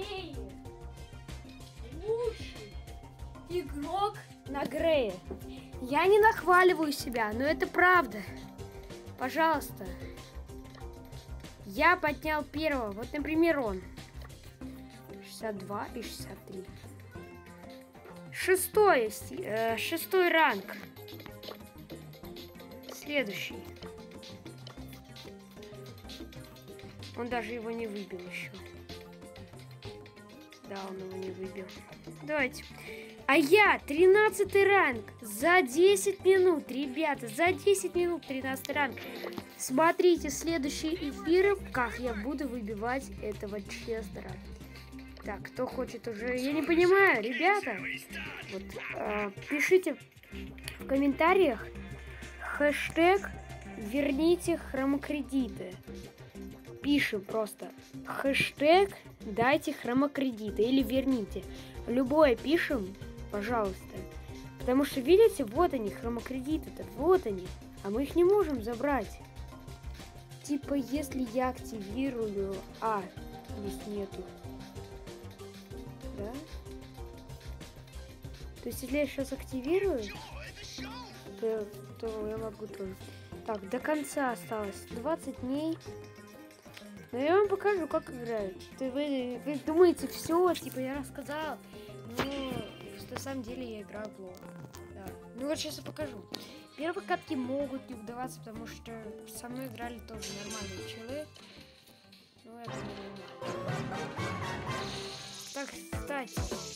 Грее. Лучший игрок на Грее. Я не нахваливаю себя, но это правда. Пожалуйста. Я поднял первого. Вот, например, он. 62 и 63. Шестой ранг. Следующий. Он даже его не выбил еще. Да, он его не выбил. Давайте. А я 13 ранг. За 10 минут, ребята. За 10 минут 13 ранг. Смотрите следующие эфиры, как я буду выбивать этого Честера. Так, кто хочет уже... Я не понимаю, ребята. Вот, пишите в комментариях хэштег «Верните хромокредиты». Пишем просто хэштег «Дайте хромокредиты» или «Верните». Любое пишем, пожалуйста. Потому что, видите, вот они, хромокредиты-то, вот они. А мы их не можем забрать. Типа, если я активирую... здесь нету. Да? То есть, если я сейчас активирую, то я могу тоже. Так, до конца осталось 20 дней. Но я вам покажу, как играют. Вы думаете, все, типа, я рассказал. Но на самом деле я играю в лол. Да. Ну вот сейчас я покажу. Первые катки могут не удаваться, потому что со мной играли тоже нормальные челы. Ну это нормально. Так, кстати.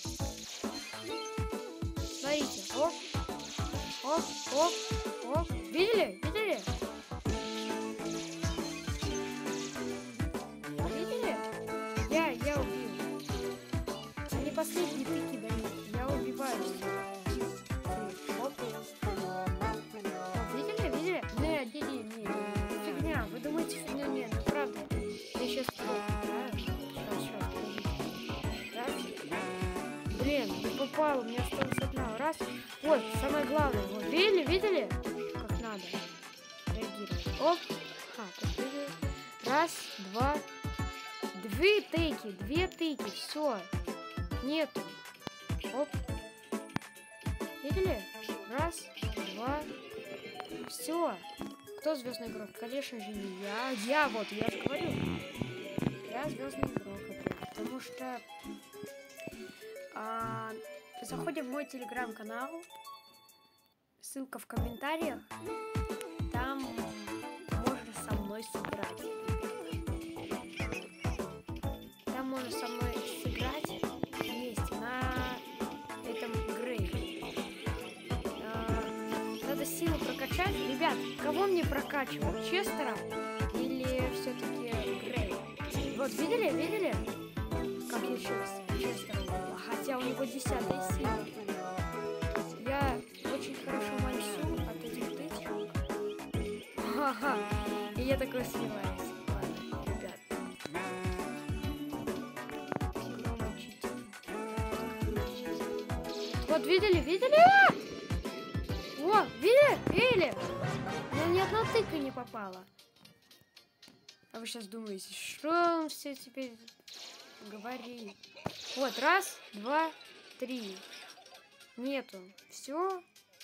Смотрите. Оп. Оп, оп, оп. Видели? Видели? Видели? Я убил. Они последние тыки дают. Я убиваю всех. Видели? Видели? Не. Фигня. Вы думаете, фигня? Нет, ну правда. Я сейчас... Раз. Блин, не попал. У меня осталось одна. Раз. Вот, самое главное. Вот, видели? Как надо реагировать. Оп. Подпрыгиваю. Раз, два. Две тыки. Все. Нету. Оп. Видели? Раз, два. Все. Кто звездный игрок? Конечно же не я. Я же говорю. Я звездный игрок. Потому что заходим в мой телеграм-канал. Ссылка в комментариях. Там можно со мной сыграть. Там можно со мной сыграть вместе на этом Грее. Надо силу прокачать. Ребят, кого мне прокачивать? Честера или все-таки Грей? Вот, видели? Как я Честера убила. Хотя у него 10-я сила. Я очень хорошо манчу от этих тычек. Ага. И я такой сливаюсь. Ладно, ребят. Вот, видели? О, видели? У меня ни одна тыка не попала. А вы сейчас думаете, что он все теперь говорит? Вот, раз, два, три. Нету. Все.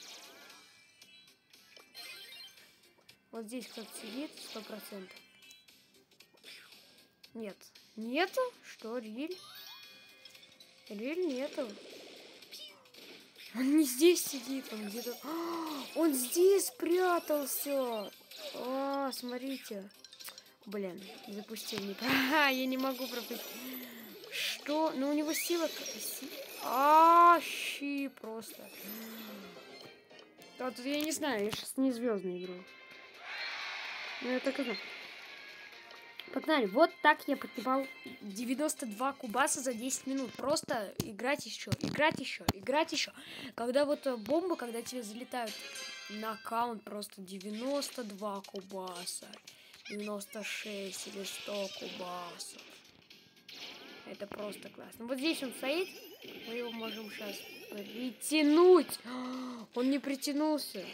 Вот здесь кто-то сидит, 100%. Нет. Нету? Что, Риль? Риль нету. Он не здесь сидит, он где-то... Он здесь спрятался. О, смотрите. Блин, запустил не... я не могу пропустить. Что? Ну, у него сила... щи просто. Тут я не знаю, я сейчас не звездный игру. Ну, я так и знаю. Погнали. Вот так я поднимал 92 кубаса за 10 минут. Просто играть еще. Когда вот бомбы, когда тебе залетают на аккаунт, просто 92 кубаса. 96 или 100 кубасов. Это просто классно. Вот здесь он стоит. Мы его можем сейчас притянуть. Он не притянулся.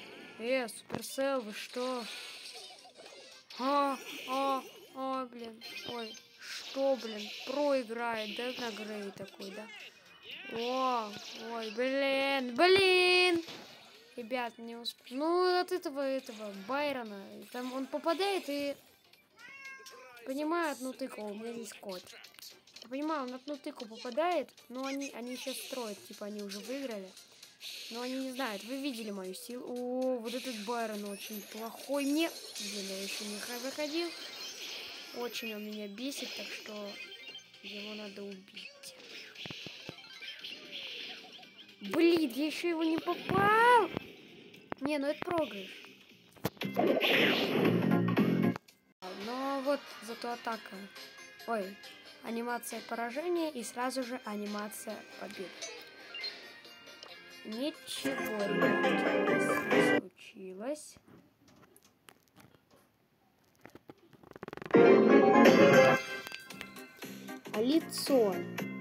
Суперсел, вы что? Блин. Ой. Что, блин, проиграет, да, на Грей такой, да? О, ой, блин. Ребят, не успел. Ну, от этого Байрона. Там он попадает и... Понимаю, одну тыку, у меня здесь кот. Я понимаю, он одну тыку попадает, но они сейчас строят, типа они уже выиграли. Но они не знают, вы видели мою силу. О, вот этот Байрон очень плохой. Мне... Блин, я еще не выходил. Очень он меня бесит, так что его надо убить. Блин, я еще его не попал. Не, ну это проигрыш. Но вот зато атака. Ой, анимация поражения и сразу же анимация победы. Ничего, ребятки, у нас не случилось. А лицо?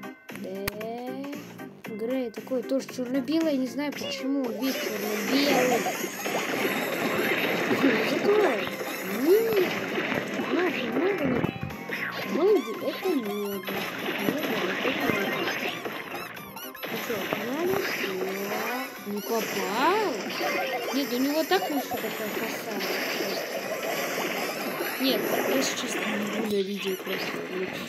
Да. Грей такой тоже черно-белый, не знаю почему. Вид черно-белый. Закрой. Нет. Наши небо не... Молоди, это небо. Ну что, погнали? Не попал? Нет, у него так еще такая коса. Нет, если честно, не буду видео просто.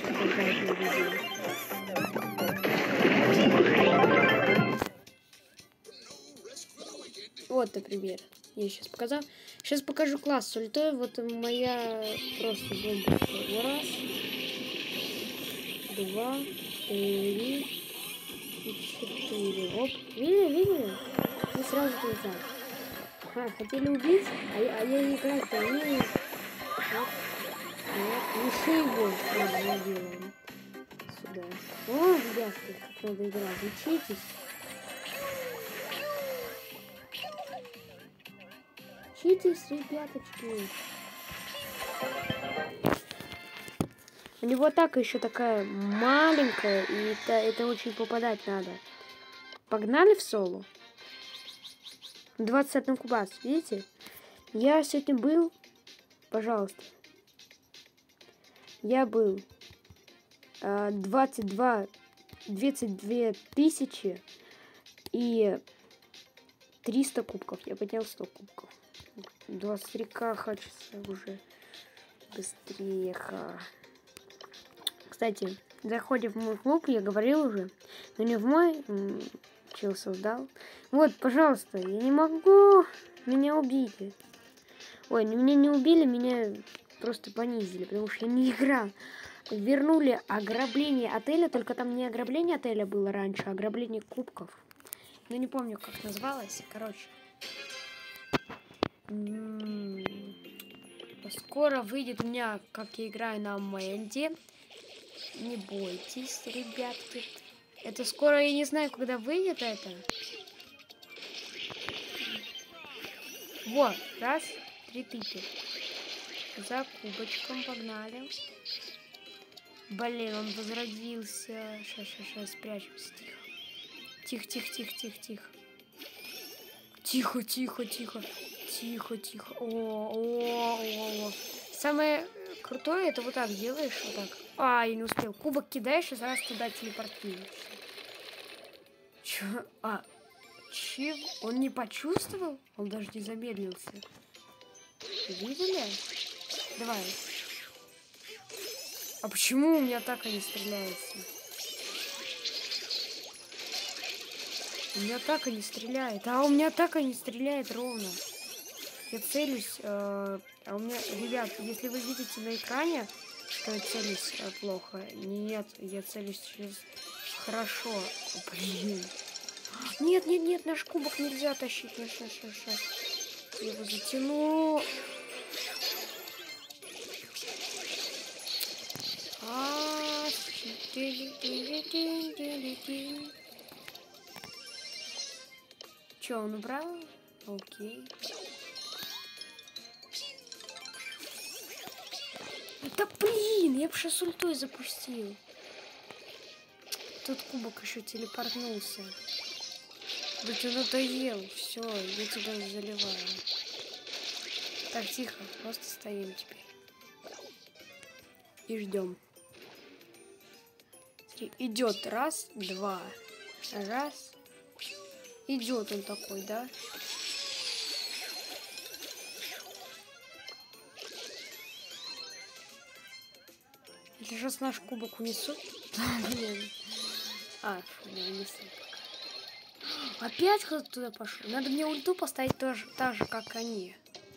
Вот, например, я сейчас показал. Сейчас покажу класс с ультой. Вот моя просто бомба. Раз, два, три и четыре. Оп. Видели? И сразу туда. Хотели убить, а я играть-то умею. Вот, еще его сразу делаем. Сюда. О, ребятки, как надо играть. Учитесь. Учитесь, ребяточки. У него атака еще такая маленькая, и это очень попадать надо. Погнали в соло. 21 кубас, видите? Я сегодня был, пожалуйста. Я был 22 тысячи и 300 кубков. Я поднял 100 кубков. 23к хочется уже быстрее. Кстати, заходим в мой клуб, я говорил уже, но не в мой, чел создал. Вот, пожалуйста, я не могу, меня убили. Ой, меня не убили, меня просто понизили, потому что я не играл. Вернули ограбление отеля, только там не ограбление отеля было раньше, а ограбление кубков. Ну, не помню, как называлось, короче. Скоро выйдет у меня, как я играю на Мэнди. Не бойтесь, ребятки. Это скоро, я не знаю, когда выйдет это. Вот, раз, 3000. За кубочком погнали. Блин, он возродился. Сейчас спрячемся. Тихо. Тихо. О. Самое крутое, это вот так делаешь, вот так. Я не успел. Кубок кидаешь и сразу туда телепортируешься. Чего? Он не почувствовал? Он даже не замедлился. Видели? Давай. А почему у меня атака не стреляется? У меня атака не стреляет. У меня атака не стреляет ровно. Я целюсь. А у меня, ребят, если вы видите на экране, что я целюсь плохо. Нет, я целюсь через... Хорошо. Блин. Нет, наш кубок нельзя тащить. Сейчас. Я его затяну. Че, он убрал? Окей. Да блин, я бы сейчас ультой запустил. Тут кубок еще телепортнулся. Да ты надоел. Все, я тебя заливаю. Так, тихо, просто стоим теперь. И ждем. Идет раз, два. Раз. Идет он такой, да? Я сейчас наш кубок унесу. Блин. Не унесу пока. Опять кто-то туда пошел. Надо мне ульту поставить тоже, так же, как они.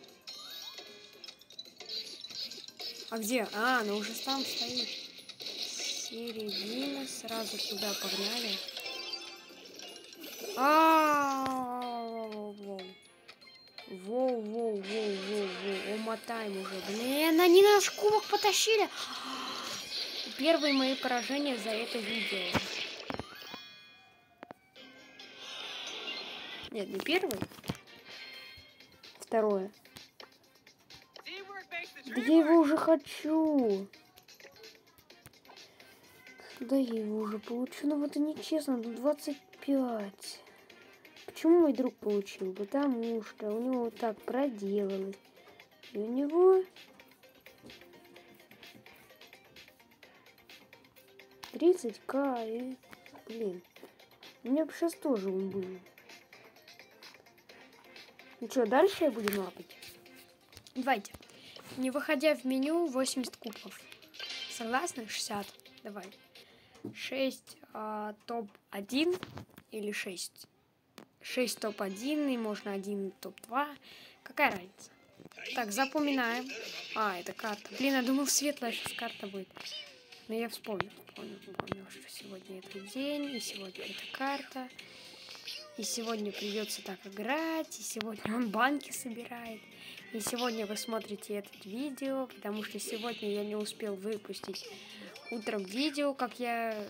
А где? Ну уже там стоит. Середина. Сразу туда погнали. Воу. Умотаем уже. Блин, они наш кубок потащили. Первые мои поражения за это видео. Нет, не первый. Второе. Да я его уже хочу. Да я его уже получу. Но это нечестно. 25. Почему мой друг получил? Потому что у него вот так проделалось. И у него 30к. И, блин. У меня бы сейчас тоже он был. Ну что, дальше я буду лапать? Давайте. Не выходя в меню, 80 кубков. Согласны? 60. Давай. 6 топ-1 или 6. 6 топ-1 и можно 1 топ-2. Какая разница? Так, запоминаем. Это карта. Блин, я думал, светлая сейчас карта будет. Но я вспомнил, что сегодня этот день, и сегодня эта карта. И сегодня придется так играть, и сегодня он банки собирает. И сегодня вы смотрите это видео, потому что сегодня я не успел выпустить утром видео, как я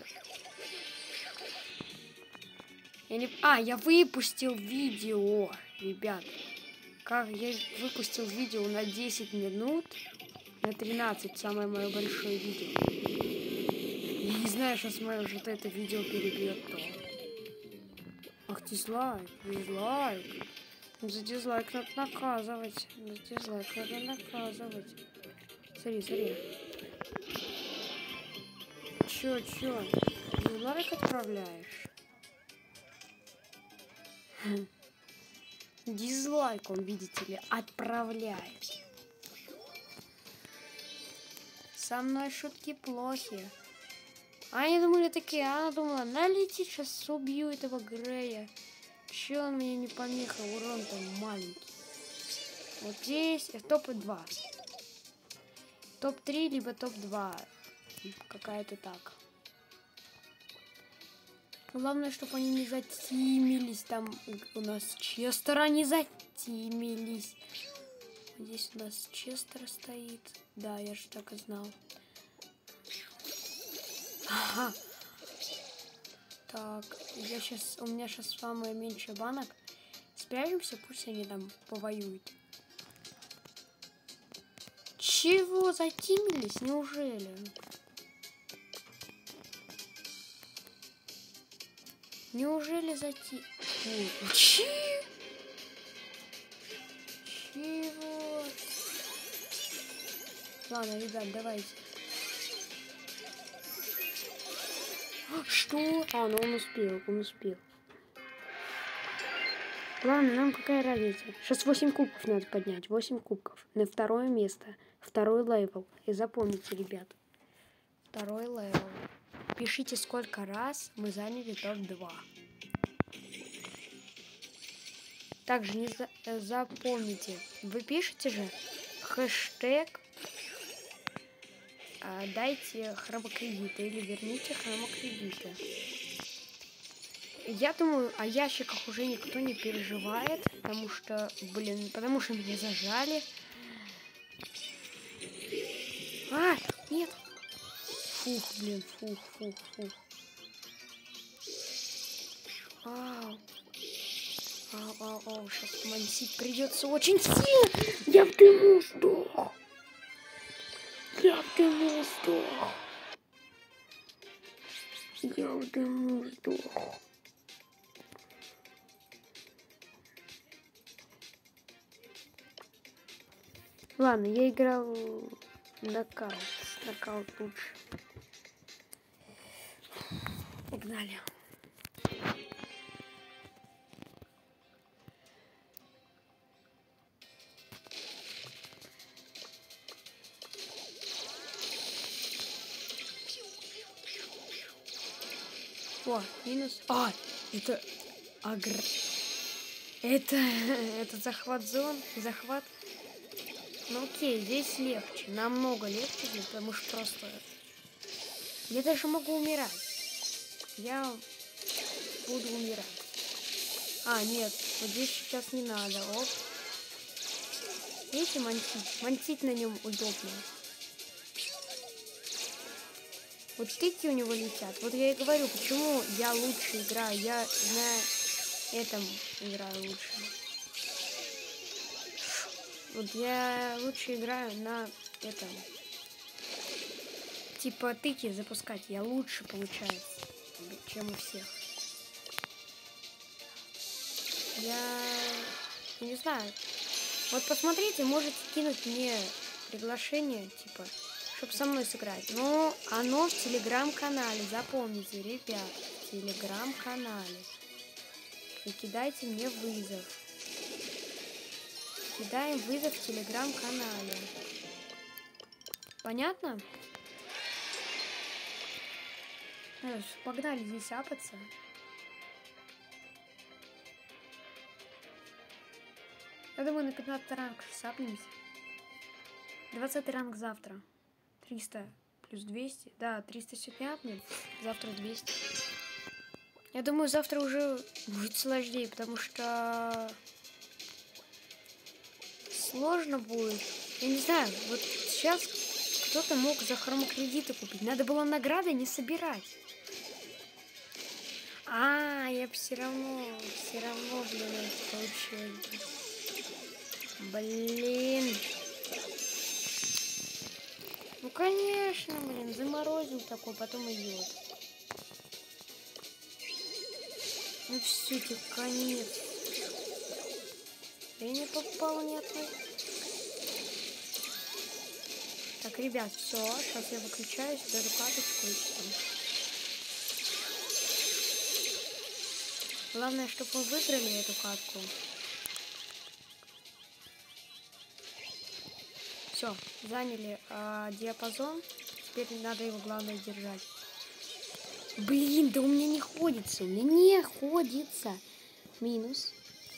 выпустил видео, ребят. Как я выпустил видео на 10 минут, на 13, самое мое большое видео. Я не знаю, сейчас мое вот это видео перебьет то. Ах, дизлайк. За дизлайк надо наказывать. Смотри. Чё? Дизлайк отправляешь? Дизлайк он, видите ли, отправляет. Со мной шутки плохи. Они думали такие, она думала, налетит, сейчас убью этого Грея. Че он мне не помеха, урон там маленький. Вот здесь топ-2. Топ-3, либо топ-2. Какая-то так. Главное, чтобы они не затимились. Там у нас Честера не затимились. Здесь у нас Честер стоит. Да, я же так и знал. Ага. Так, у меня сейчас самое меньшее банок. Спрячемся, пусть они там повоюют. Чего? Затимились? Неужели? Неужели Чего? Ладно, ребят, давайте. Что? Ну он успел. Ладно, нам какая разница? Сейчас 8 кубков надо поднять. 8 кубков. На второе место. Второй левел. И запомните, ребят. Второй левел. Пишите, сколько раз мы заняли топ-2. Также не запомните. Вы пишете же хэштег дайте хромокредиты или верните хромокредиты. Я думаю, о ящиках уже никто не переживает, потому что меня зажали. Нет. Фух. Сейчас мансить придется очень сильно. Я в дыму сдох. Ладно, я играл нокаут. Нокаут лучше. Погнали. О, минус. А, это это захват зон, захват. Ну окей, здесь легче, намного легче, потому что просто я даже могу умирать. Я буду умирать. А, нет, вот здесь сейчас не надо. Оп. Видите, мантить? Мантить на нем удобно. Вот тыки у него летят. Вот я и говорю, почему я лучше играю. Я на этом играю лучше. Вот я лучше играю на этом. Типа тыки запускать. Я лучше получается, чем у всех. Я не знаю. Вот посмотрите, можете кинуть мне приглашение, типа, чтобы со мной сыграть. Но оно в телеграм-канале. Запомните, ребят, в телеграм-канале. И кидайте мне вызов. Кидаем вызов в телеграм-канале. Понятно? Погнали здесь апаться. Я думаю, на 15 ранг сапнемся. 20 ранг завтра. 300 плюс 200. Да, 300 сегодня апнем. Завтра 200. Я думаю, завтра уже будет сложнее, потому что сложно будет. Я не знаю, вот сейчас кто-то мог за хромокредиты купить. Надо было награды не собирать. А, я все равно, блин, это получил. Блин. Ну, конечно, блин, заморозил такой, потом идет. Ну, все, тебе конец. Я не попала ни одной. Так, ребят, все, сейчас я выключаюсь, беру карточку и все. Главное, чтобы мы выиграли эту катку. Все, заняли диапазон. Теперь надо его, главное, держать. Блин, да у меня не ходится. У меня не ходится. Минус.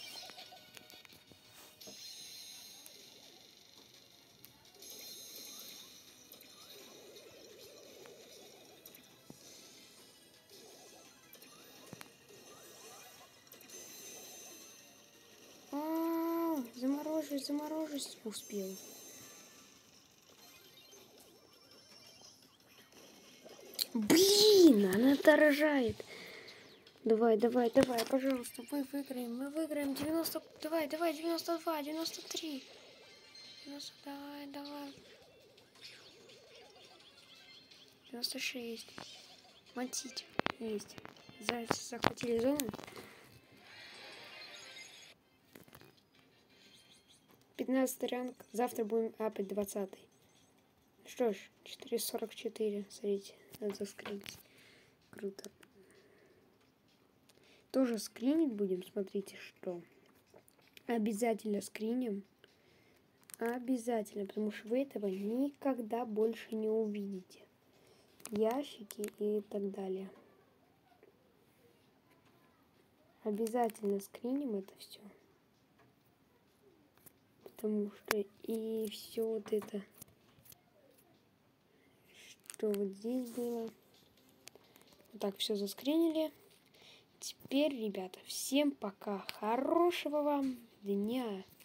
Заморожусь успел. Блин, она отражает. Давай, пожалуйста, мы выиграем 90, давай, 92, 93. 90, давай. 96. Мантить. Есть. Захватили зону. 15 ранг. Завтра будем апать 20. Что ж, 444. Смотрите, надо заскринить. Круто. Тоже скринить будем. Смотрите, что. Обязательно скриним. Обязательно, потому что вы этого никогда больше не увидите. Ящики и так далее. Обязательно скриним это все. Потому что и все вот это, что вот здесь было. Вот так все заскринили. Теперь, ребята, всем пока. Хорошего вам дня.